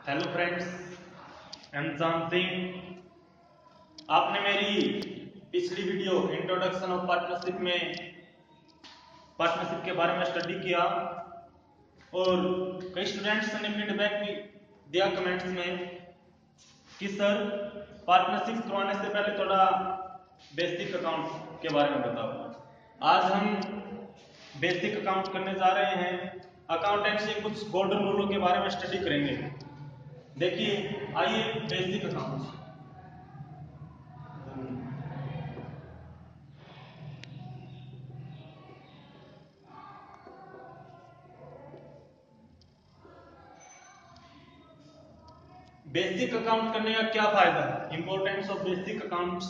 Hello friends, Singh. आपने मेरी पिछली वीडियो इंट्रोडक्शन ऑफ पार्टनरशिप में पार्टनरशिप के बारे में स्टडी किया और कई स्टूडेंट्स ने फीडबैक भी दिया कमेंट्स में कि सर पार्टनरशिप करवाने से पहले थोड़ा बेसिक अकाउंट के बारे में बताओ। आज हम बेसिक अकाउंट करने जा रहे हैं। अकाउंटेंसी के कुछ गोल्डन रूलों के बारे में स्टडी करेंगे। देखिए, आइए बेसिक अकाउंट। बेसिक अकाउंट करने का क्या फायदा है? Importance of basic accounts.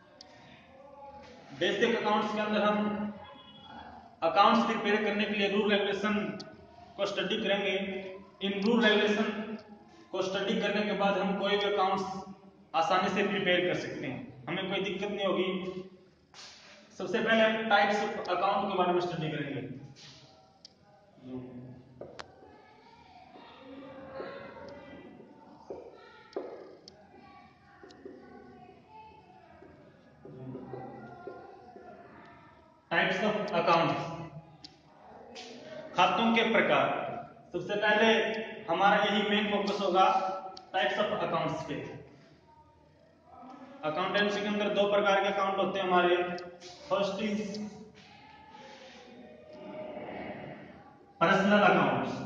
Basic accounts के अंदर हम अकाउंट्स प्रिपेयर करने के लिए रूल रेगुलेशन को स्टडी करेंगे। इन रूल रेगुलेशन को स्टडी करने के बाद हम कोई भी अकाउंट्स आसानी से प्रिपेयर कर सकते हैं, हमें कोई दिक्कत नहीं होगी। सबसे पहले हम टाइप्स ऑफ अकाउंट के बारे में स्टडी करेंगे। टाइप्स ऑफ अकाउंट्स, खातों के प्रकार। सबसे पहले हमारा यही मेन फोकस होगा टाइप्स ऑफ अकाउंट्स पे। अकाउंटेंसी के अंदर दो प्रकार के अकाउंट होते हैं हमारे। First is personal accounts.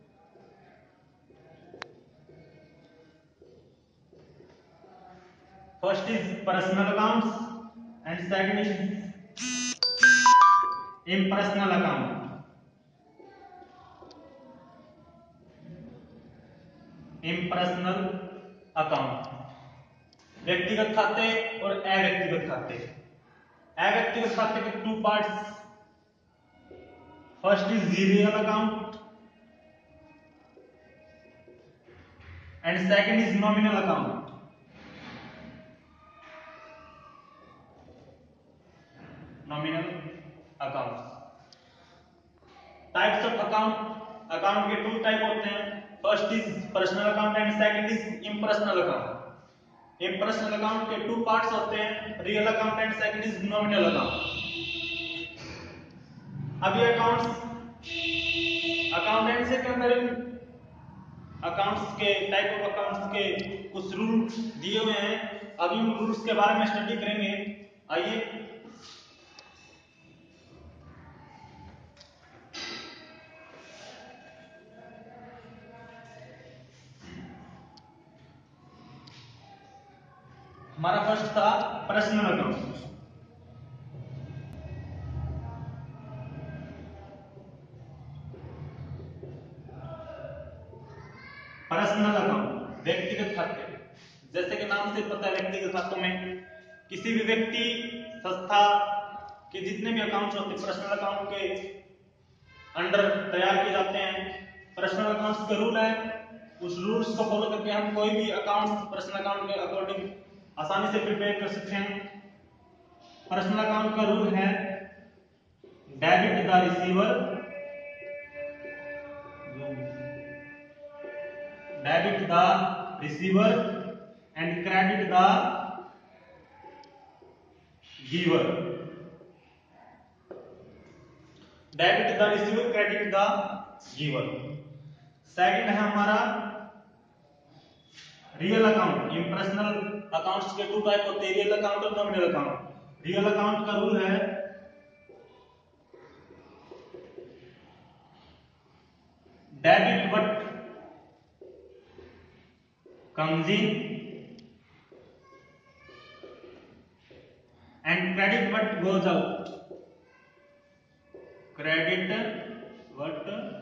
First is personal accounts and second is impersonal account. Impersonal account, व्यक्तिगत खाते और अव्यक्तिगत खाते। अव्यक्तिगत खाते के two parts. First is real account and second is nominal account. Nominal account. Types of account, account के two type होते हैं। First is personal account and second is impersonal account. Impersonal account के टू पार्ट्स होते हैं, real account and second is nominal account. अब ये accountancy के अंदर अकाउंट्स के टाइप ऑफ अकाउंट्स के कुछ रूल दिए हुए हैं। अभी उन रूल्स के बारे में स्टडी करेंगे। आइए, हमारा फर्स्ट था पर्सनल अकाउंट। पर्सनल अकाउंट, व्यक्तिगत खाते। जैसे कि नाम से पता है, व्यक्तिगत खातों में किसी भी व्यक्ति, संस्था के जितने भी अकाउंट्स होते हैं पर्सनल अकाउंट के अंडर तैयार किए जाते हैं। पर्सनल अकाउंट्स का रूल है, उस रूल्स को फॉलो करके हम कोई भी अकाउंट पर्सनल अकाउंट के अकॉर्डिंग आसानी से प्रिपेयर कर सकते हैं। पर्सनल अकाउंट का रूल है debit the receiver, debit the receiver and credit the giver. Debit the receiver, credit the giver. Second है हमारा रियल अकाउंट। इम्पर्सनल अकाउंट्स के टू टाइप होते हैं, रियल अकाउंट और नॉमिनल अकाउंट। रियल अकाउंट का rule है debit what comes in and credit what goes out. Credit what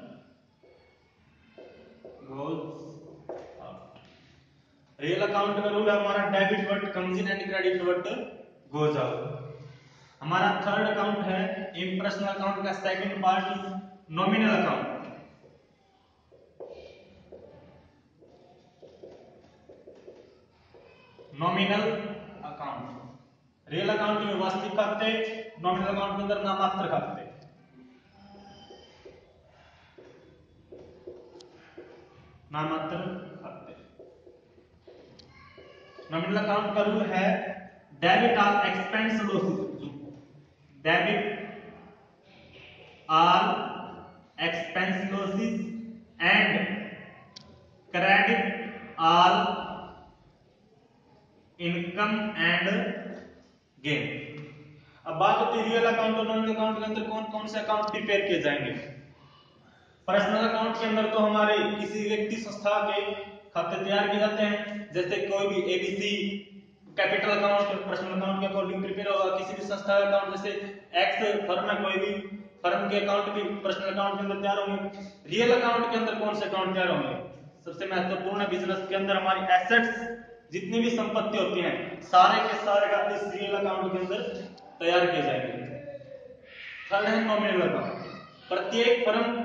goes out. Real account का rule है हमारा debit what comes in and credit what goes out. हमारा third account है impersonal account का second part is nominal account. Nominal account, real account में वास्तविक खाते, nominal account के अंदर नामात्र खाते। नामांतर खाते। नॉमिनल अकाउंट का रूल है debit all expense losses, debit all expense losses and credit all income and gain. अब बात होती है रियल अकाउंट और नॉमिनल अकाउंट के अंदर कौन कौन से अकाउंट प्रिपेयर किए जाएंगे। पर्सनल अकाउंट के अंदर तो हमारे किसी व्यक्ति संस्था के खाते तैयार किए जाते हैं, जैसे कोई भी ABC capital account personal account के अकॉर्डिंग प्रिपेयर होगा। किसी भी संस्था का अकाउंट जैसे एक्स फर्म है, कोई भी फर्म के अकाउंट भी पर्सनल अकाउंट के अंदर तैयार होंगे। रियल अकाउंट के अंदर कौन से अकाउंट तैयार होंगे? सबसे महत्वपूर्ण है बिजनेस के अंदर हमारी एसेट्स, जितनी भी संपत्ति होती हैं सारे के सारे का इस रियल अकाउंट के अंदर तैयार किए जाएंगे। थर्ड है नॉमिनल अकाउंट। प्रत्येक फर्म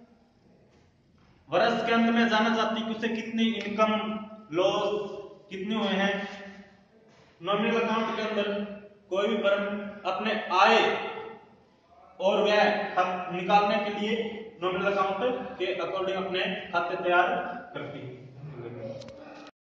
वर्ष के अंत में जाना चाहती है कि उसे कितनी इनकम लॉस कितने हुए हैं। नॉमिनल अकाउंट के अंदर कोई भी फर्म अपने आय और व्यय निकालने के लिए नॉमिनल अकाउंट के अकॉर्डिंग अपने खाते तैयार करती है।